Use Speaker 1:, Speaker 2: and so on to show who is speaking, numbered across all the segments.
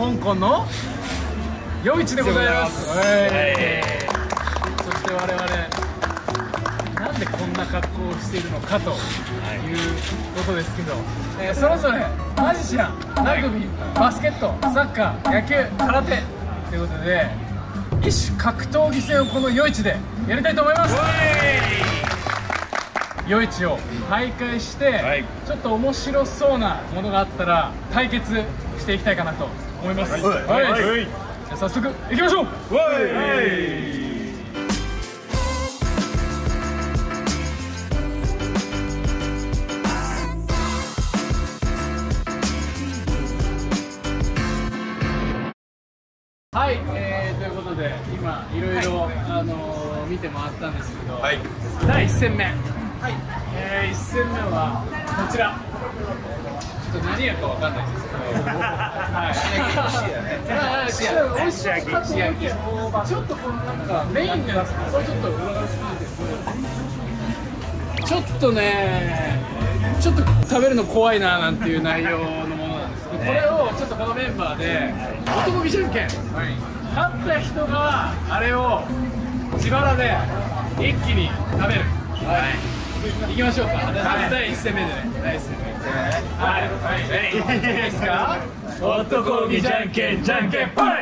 Speaker 1: 香港の夜市でございます。そして我々なんでこんな格好をしているのかということですけど、それぞれマジシャン、ラグビー、バスケット、サッカー、野球、空手ということで一種格闘技戦をこの夜市でやりたいと思います。夜市を徘徊して、ちょっと面白そうなものがあったら対決していきたいかなと思います。じゃあ早速いきましょう。はい、ということで今いろいろ見て回ったんですけど、第1戦目、1戦目はこちら。ちょっと何やかわかんないんですけど、美味しい焼き、ちょっとこのなんかメインのやつ、これちょっと裏返してみて、ちょっとね、ちょっと食べるの怖いななんていう内容のものなんですけど、これをちょっとこのメンバーで男気じゃんけん、勝った人があれを自腹で一気に食べる。行きましょうか。まず第1戦目でね。第1戦目。いいですか？男気じゃんけんじゃんけんぽい。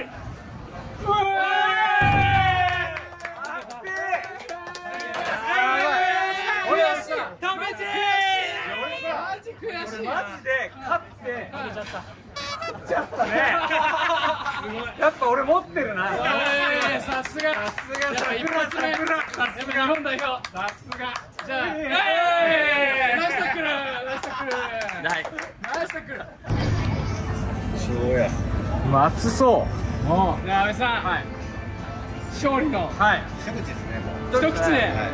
Speaker 2: マジで勝って食べちゃったね。やっぱ俺持ってるな。
Speaker 1: さすが一発目、さすが日本代表、さすが。じゃあナイスタックル、ナイスタックル、ナイスタックル。
Speaker 2: そうや。熱そう。
Speaker 1: じゃあ阿部さん、勝利の
Speaker 2: 一口ですね。
Speaker 1: 一口で。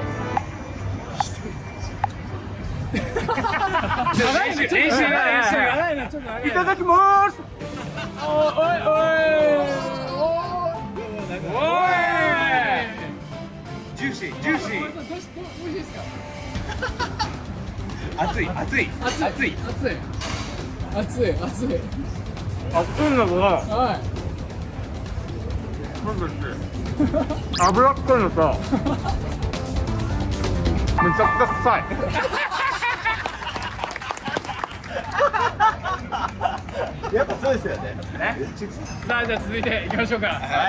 Speaker 2: いただきます。
Speaker 1: おい
Speaker 2: ジューシージューシー。
Speaker 1: 美味しいですか？
Speaker 2: 熱い熱い熱い
Speaker 1: 熱い
Speaker 2: のが脂っこいのさ、めちゃくちゃ臭い。やっぱそうですよね。
Speaker 1: さあじゃあ続いていきましょうか。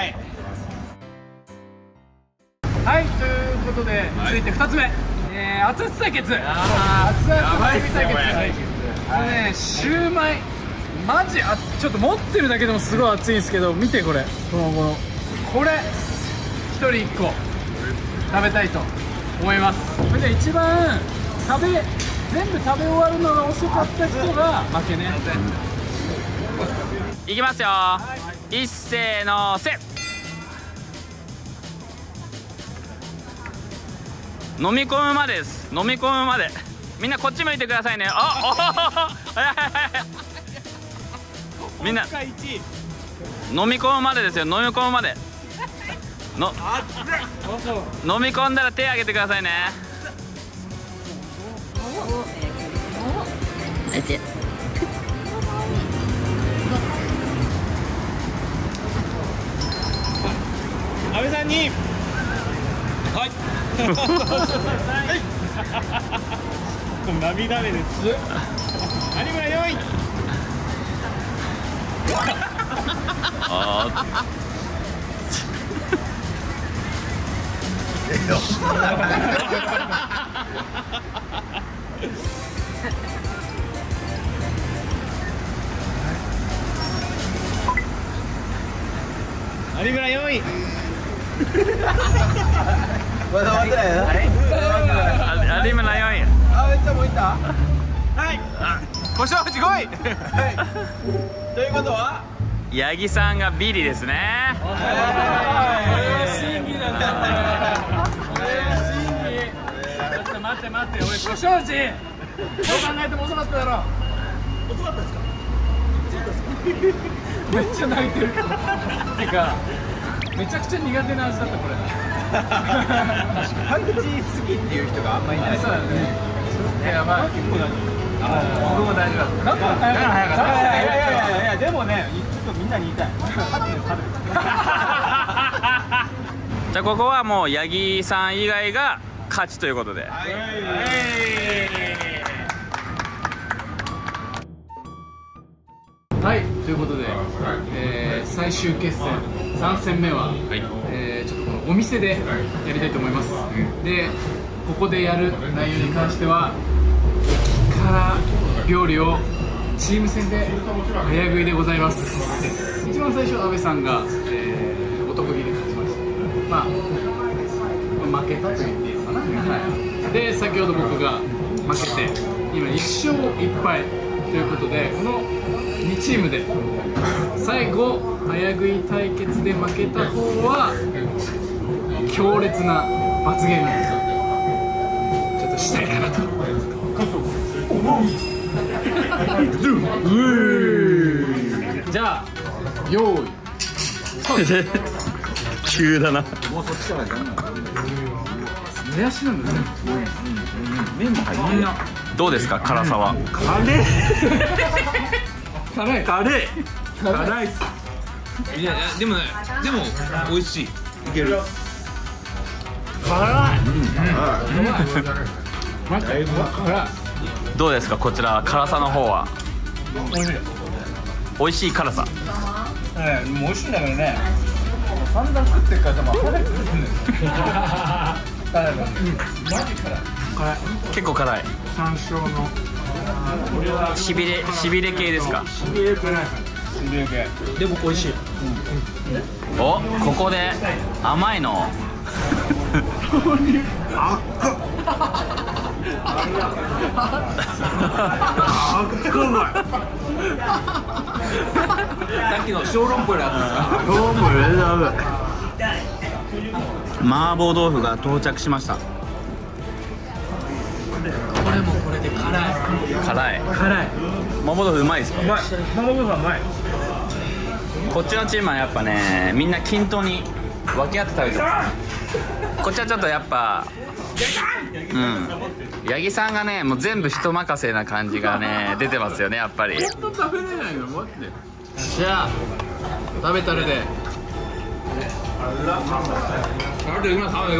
Speaker 1: はい、ということで続いて2つ目、熱々対決。熱々対決。これね、シューマイマジちょっと持ってるだけでもすごい熱いんですけど、見てこれ、これ1人1個食べたいと思います。それで一番全部食べ終わるのが遅かった人が負けね。
Speaker 3: いきますよ。一斉のせ。飲み込むまでです。飲み込むまで。みんなこっち向いてくださいね。みんな飲み込むまでですよ。飲み込むまで飲み込んだら手挙げてくださいね。
Speaker 2: 阿部さんに涙目です。有村4位。有村4位。
Speaker 4: まだ終わってないよ。
Speaker 3: 有村4位。
Speaker 4: あ、めっちゃもういった。
Speaker 2: はい。星野口5位。
Speaker 4: はい。ということは
Speaker 3: 八木さんがビリですね。
Speaker 1: これは審議だな。これは審議。ちょっと待って、俺小正治。どう考えても遅かっただろ。
Speaker 4: 遅かったですか？
Speaker 1: めっちゃ泣いてる。てかめちゃくちゃ苦手な味だったこれ。
Speaker 4: パクチー好きっていう人があんまりいない。
Speaker 1: そうだね。やばい。
Speaker 2: 僕も大丈夫だった。
Speaker 1: だから早かった。
Speaker 2: いやでもね、ちょっとみんなに言いたい。
Speaker 3: じゃあここはもう八木さん以外が勝ちということで、
Speaker 1: はい、ということで、最終決戦3戦目は、ちょっとこのお店でやりたいと思います。で、ここでやる内容に関しては激辛料理をチーム戦で早食いでございます。一番最初阿部さんが、男気で勝ちました。まあ負けたと言っていいのかな、で先ほど僕が負けて今1勝1敗ということで、この2チームで最後早食い対決で負けた方は強烈な罰ゲームちょっとしたいかなと。じゃあ用意
Speaker 3: 急だな。
Speaker 4: もうそっちからじゃん。
Speaker 1: もやしなんですね。
Speaker 4: 麺も入ってる。
Speaker 3: どうですか、辛さは。
Speaker 1: 辛い
Speaker 2: 辛いっす。
Speaker 5: いやでも美味しい。いける。
Speaker 1: 待って、辛い。
Speaker 3: どうですか、こちら辛さの方は。美味しい辛さ。
Speaker 2: もう美味しいんだけどね。散々食ってるからさ、まあ骨食ってんねん。
Speaker 3: 結構辛い。
Speaker 1: 山椒の
Speaker 3: しびれ系ですか。
Speaker 2: でも美味しい。
Speaker 3: お、ここで甘いの。
Speaker 5: さっきの小籠包のやつですか。
Speaker 3: 麻婆豆腐が到着しました。
Speaker 5: これもこれで辛い。
Speaker 3: 辛い。麻婆豆腐うまいですか。
Speaker 2: うまい。麻婆豆腐はうまい。
Speaker 3: こっちのチームはやっぱね、みんな均等に分け合って食べてます。こっちはちょっとやっぱ八木さんがね、もう全部人任せな感じがね出てますよね、やっぱり。
Speaker 1: 本当食べれないの、待って。じゃあ食べたれで。食べていきますもん。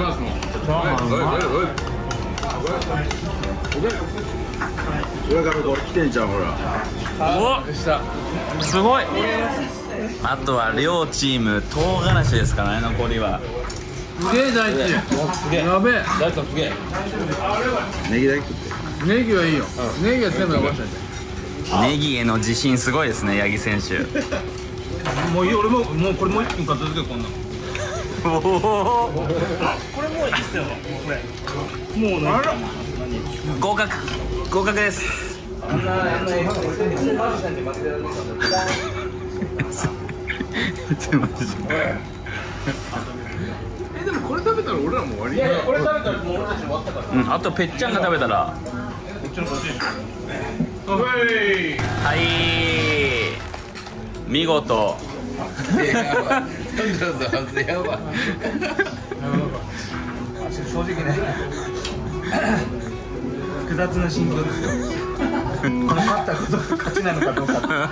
Speaker 4: 上からこれ来てんじゃん、ほら。
Speaker 3: お、すごい。あとは両チーム唐辛子ですからね、残りは。
Speaker 1: すげえ大地。やべえ。
Speaker 5: 大ちゃんすげえ。
Speaker 4: ネギだけ食って。
Speaker 1: ネギはいいよ。ネギは全部残しといて。
Speaker 3: ネギへの自信すごいですね、八木選手。
Speaker 2: もういい、俺もうこれもう1分片付けこんなの。これもういいっすよ。これ。もうね。
Speaker 3: 合格です。
Speaker 1: でもこれ食べたら俺らも終わり。
Speaker 2: これ食べたらもう俺たち終わったから。
Speaker 3: あとぺっちゃんが食べたら。
Speaker 2: こっちのこっち。
Speaker 3: はい、見事。
Speaker 2: 正直ね、複雑な心境ですよ。この勝ったことが勝ちなのかどうか。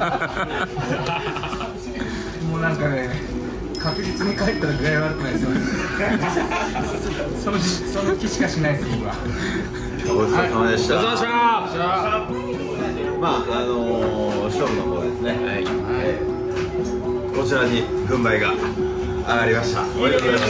Speaker 2: もうなんかね、確実に帰ったら具合悪くないですよ。その気しかしないです、僕は。
Speaker 4: ごちそうさまでした。
Speaker 5: お疲れ様でした。
Speaker 4: まあ勝負の方ですね。こちらに軍配が上がりました。おめでとうございます。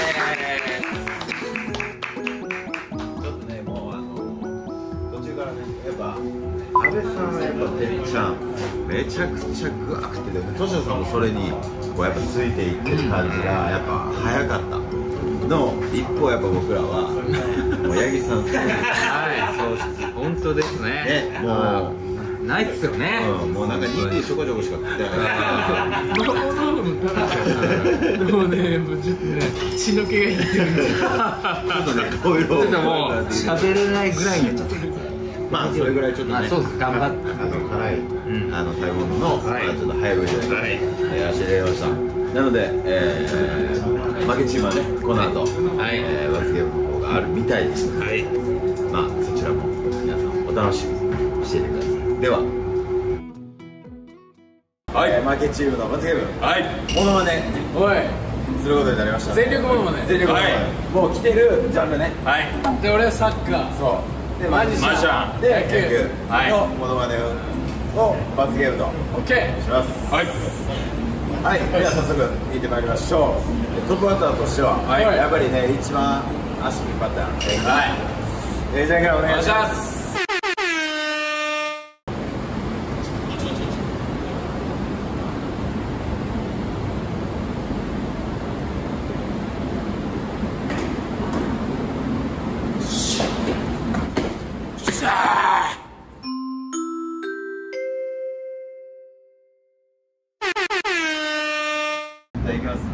Speaker 4: ちょっとね、もう途中からね、やっぱ阿部さんはやっぱてっちゃんめちゃくちゃグワーってで、トシノさんもそれにこうやっぱついていってる感じがやっぱ早かったの一方、やっぱ僕らはもう八木さんすごい。
Speaker 5: 本当ですね。
Speaker 4: ね、もう
Speaker 5: ないっすよね。
Speaker 4: もうなんか肉ちょこちょこしか食ってない。
Speaker 1: もうね、もうちょっとね、血の気が引いてるんですよ。
Speaker 4: ちょっとね、こういうのを
Speaker 5: 喋れないぐらいになっちゃってる。
Speaker 4: まあそれぐらいちょっとね、
Speaker 5: そうです頑張って
Speaker 4: 辛い食べ物のちょっと早食いでやらせていただきました。なので負けチームはね、この後罰ゲームの方があるみたいです。まあそちらも皆さんお楽しみにしでは
Speaker 5: はい、
Speaker 4: 負けチームの罰ゲーム
Speaker 5: はい、
Speaker 4: モノマネ
Speaker 1: おい
Speaker 4: することになりました。
Speaker 1: 全力ものまね
Speaker 4: 全力モノマネ、もう来てるジャンルね。
Speaker 5: はい、
Speaker 1: で俺はサッカー
Speaker 4: そうで
Speaker 1: マジシ
Speaker 5: マジシ
Speaker 1: ャン
Speaker 5: ャン、
Speaker 4: で
Speaker 1: 野球
Speaker 5: はい
Speaker 4: のモノマネを罰ゲームと
Speaker 1: オッケー
Speaker 4: します。
Speaker 5: はい、
Speaker 4: はい、では早速見てまいりましょう。トップバッターとしては、
Speaker 1: はい
Speaker 4: やっぱりね一番足引っ張った
Speaker 5: はい、
Speaker 4: じゃんからお願いしま。
Speaker 1: お願いしますす
Speaker 4: じゃあいきますね。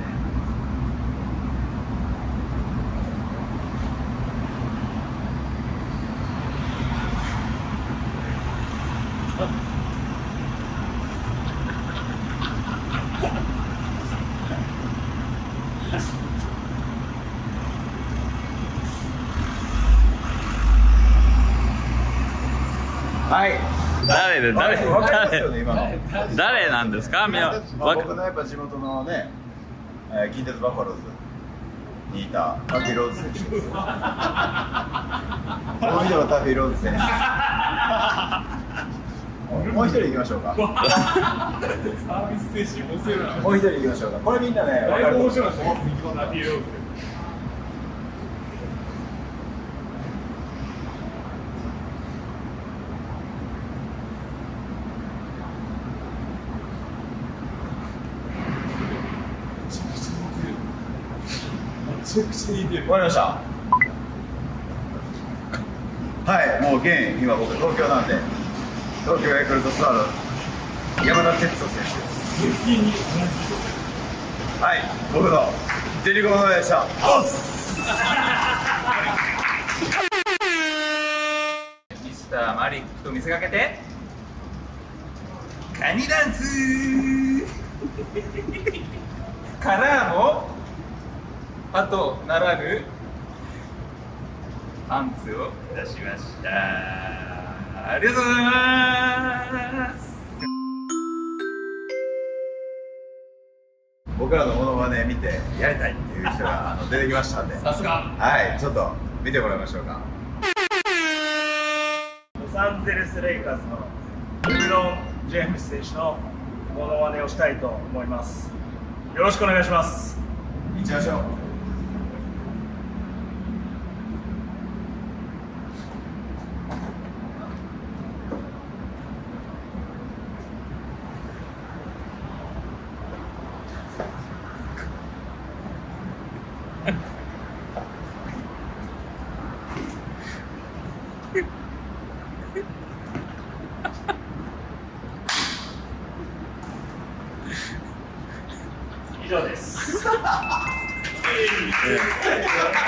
Speaker 4: はい。
Speaker 3: 誰
Speaker 4: わかりますよね今の。
Speaker 3: 誰なんですか？みんな
Speaker 4: まあ僕のやっぱ地元のね、近鉄バファローズにいたタフィーローズ選手です。この人はタフィーローズ選手。もう一人行きましょうか。
Speaker 5: サービス精神旺盛だな。
Speaker 4: もう一人行きましょうか。これみんなね、分かると思う。
Speaker 5: 面白いですね。
Speaker 4: 終わりました。はい、もう現今僕東京なんで、東京ヤクルトスワローズ山田哲人選手です。はい、僕の全力モノマネでした。おっす。
Speaker 5: ミスターマリックと見せかけてカニダンスからもあとならぬパンツを出しました。ありがとうございます。
Speaker 4: 僕らのモノマネ見てやりたいっていう人が出てきましたんで、
Speaker 5: さすが。
Speaker 4: はい、ちょっと見てもらいましょうか。
Speaker 6: ロサンゼルス・レイカーズのルブロン・ジェームス選手のモノマネをしたいと思います。よろしくお願いします。
Speaker 4: いっちゃいましょう。
Speaker 6: 以上です。